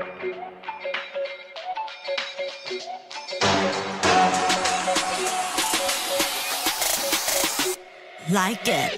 Like it.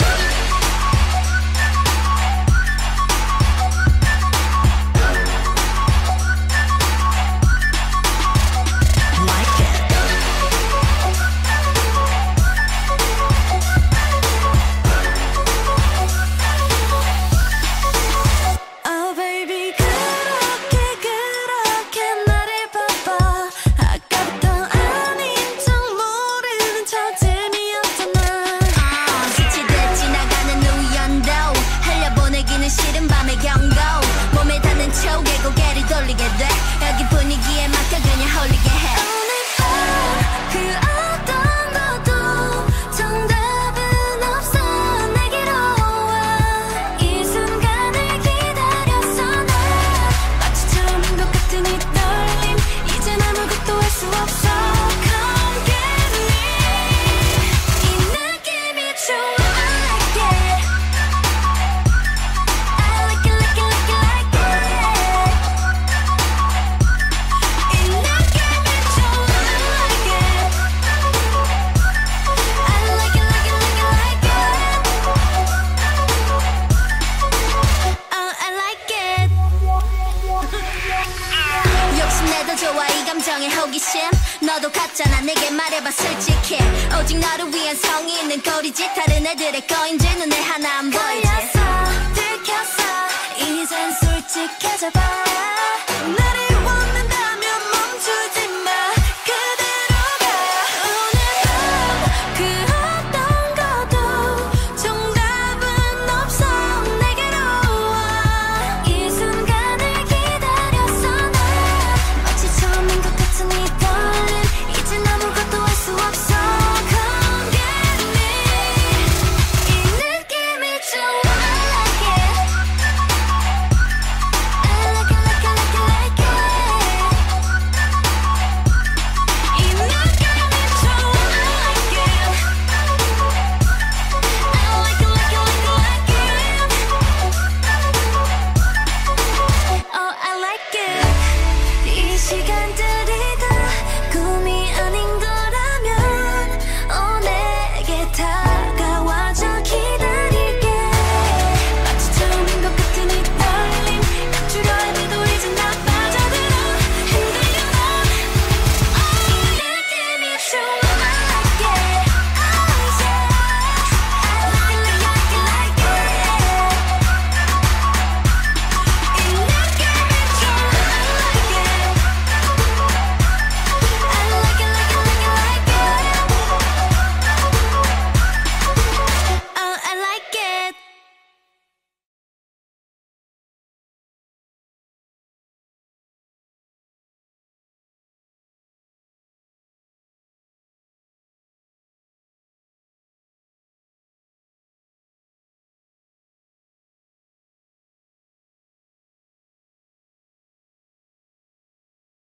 싫은 밤의 경고 몸에 닿는 촉에 고개를 돌리게 돼 여기 분위기에 맡겨 그냥 홀리게 해 오늘 밤 그 어떤 것도 정답은 없어 내게로 와 이 순간을 기다렸어 나 마치 처음인 것 같은 이 떨림 이젠 아무것도 할 수 없어 Come get me 이 느낌이 좋아 욕심내도 좋아 이 감정의 호기심 너도 같잖아 내게 말해봐 솔직히 오직 너를 위한 성의 있는 꼬리짓 다른 애들의 거인지 눈에 하나 안 보이지 걸렸어 들켰어 이젠 솔직해져봐 나를 원해